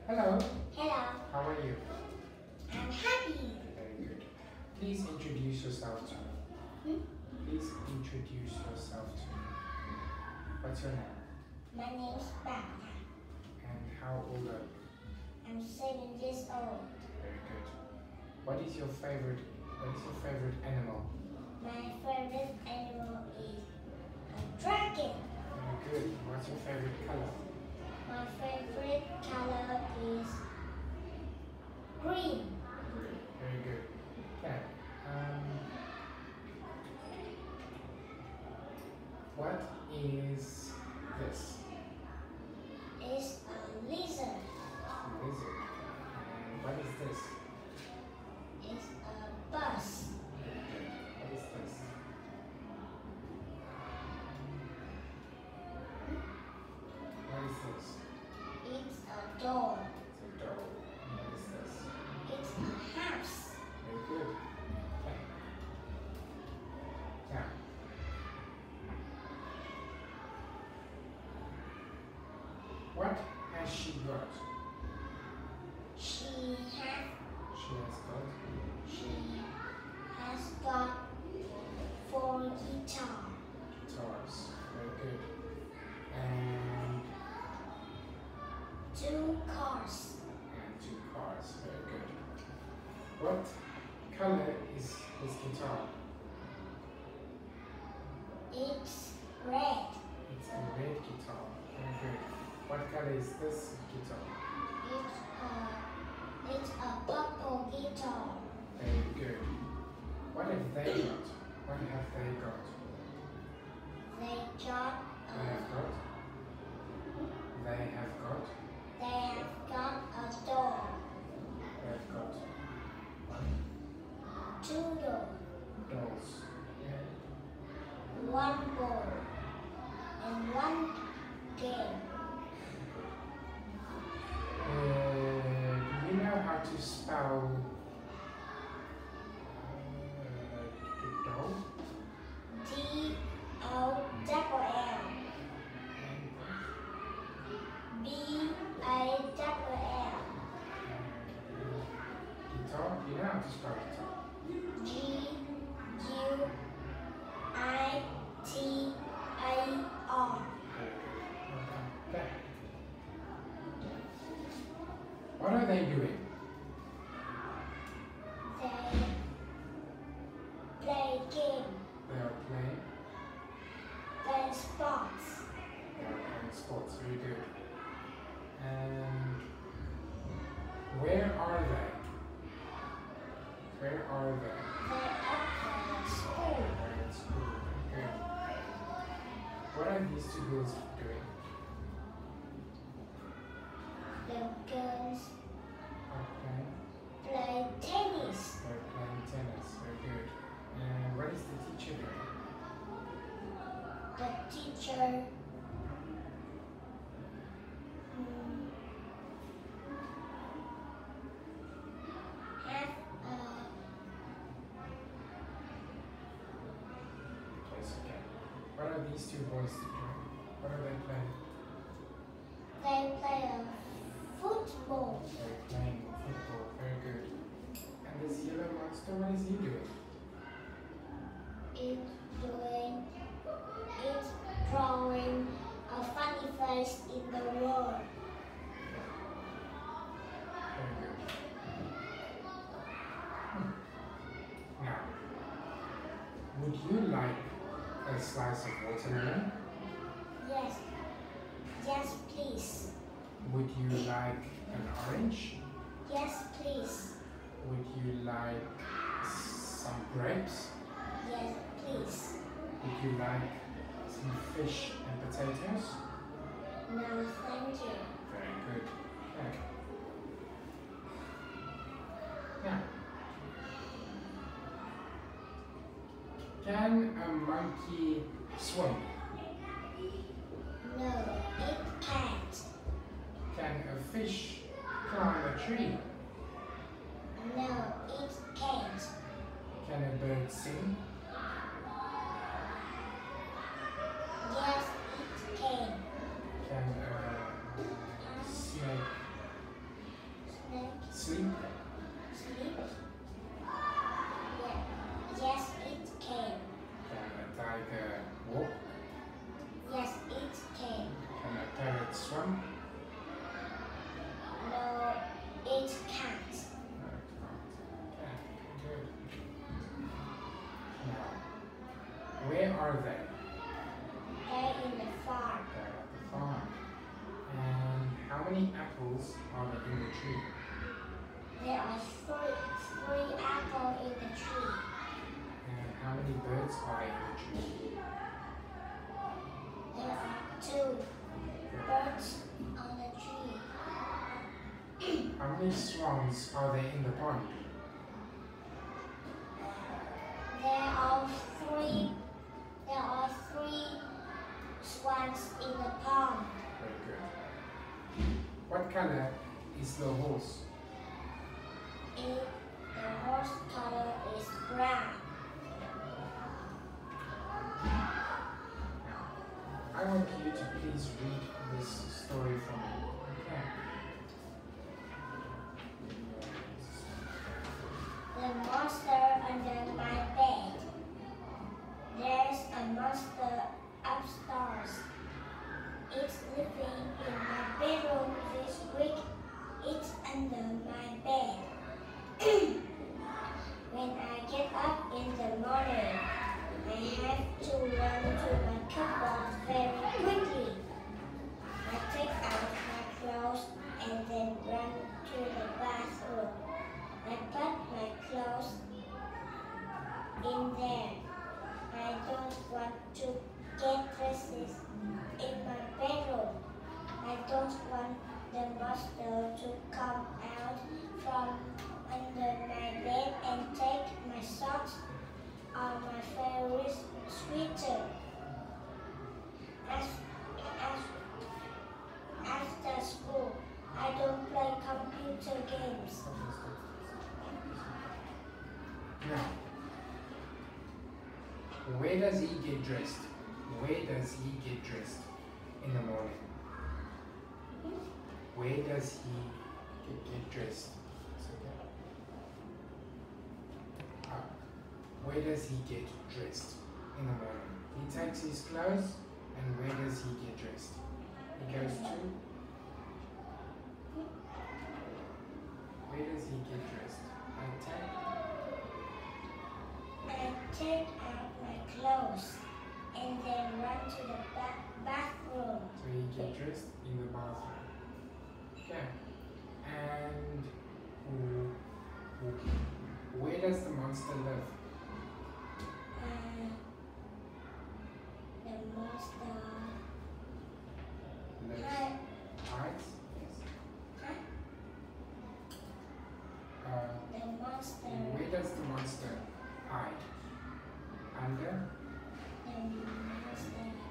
Hello, Hello, how are you? I'm happy. Very good. Please introduce yourself to me. Hmm? Please introduce yourself to me. What's your name? My name's Bata. And how old are you? I'm 7 years old. Very good. What is your favorite animal? My favorite animal is a dragon. Very good. What's your favorite color? My favorite color is green. Very good. Okay. What is this? It's a lizard. Lizard. And what is this? It's a bus. What is this? What is this? It's a door. It's a dog. And what is this? It's a house. Very good. Okay. Now, what has she got? She She has got 4 guitars. guitars. Very good. And 2 cars. 2 cars. Very good. What color is this guitar? It's red. It's a red guitar. Very good. What color is this guitar? It's a purple guitar. Very good. What have they got? What have they got? They got They have got. They have got. a door. They have got 2 doors, dolls. Yeah. 1 ball, and 1 game. Do you know how to spell doll? DOLL. BALL. Guitar? Do you know how to spell guitar? GUITAR. Okay. What are they doing? They play game, They are playing. play sports. They are playing sports. Very good. And where are they? Where are they? They are at school. They're at school. Very good. What are these 2 girls doing? The girls Okay. play tennis. They're playing tennis. Very good. And what is the teacher doing? The teacher have Yes, okay. What are these 2 boys doing? What are they playing? they play a football. They're playing football. Very good. And this yellow monster, what is he doing? It's drawing a funny face in the wall. Very good. Now, would you like a slice of watermelon? Yes, yes please. Would you like an orange? Yes please. Would you like some grapes? Yes please. Would you like some fish and potatoes? No thank you. Very good. Okay. Now, can a monkey swim? No, it can't. Can a fish climb a tree? No, it can't. Can a bird sing? Yes, it can. Can a snake It's cat. No, it's not. Cat. Good. Now, where are they? They're in the farm. They're at the farm. And how many apples are there in the tree? There are three apples in the tree. And how many birds are there in the tree? There are 2 birds on the tree. How many swans are there in the pond? There are three swans in the pond. Very good. What color is the horse? The horse color is brown. I want you to please read this story for me. Okay. The monster under my bed. There's a monster upstairs. It's living in my bedroom this week. It's under my bed. When I get up in the morning, I have to run to my cupboard very quickly. I take out my clothes and then run to the bathroom. I put my clothes in there. I don't want to get dresses in my bedroom. I don't want the monster to come out from under my bed and take my socks or my favorite sweater. After school, I don't play computer games. Now, where does he get dressed? Where does he get dressed in the morning? Where does he get dressed? It's okay. Where does he get dressed in the morning? He takes his clothes, and where does he get dressed? He goes to. Where does he get dressed? I take out my clothes and then run to the bathroom. So he get dressed in the bathroom. Okay. And where does the monster live? The monster Lives. Hides? Yes. The monster. Where does the monster hide? Under? The monster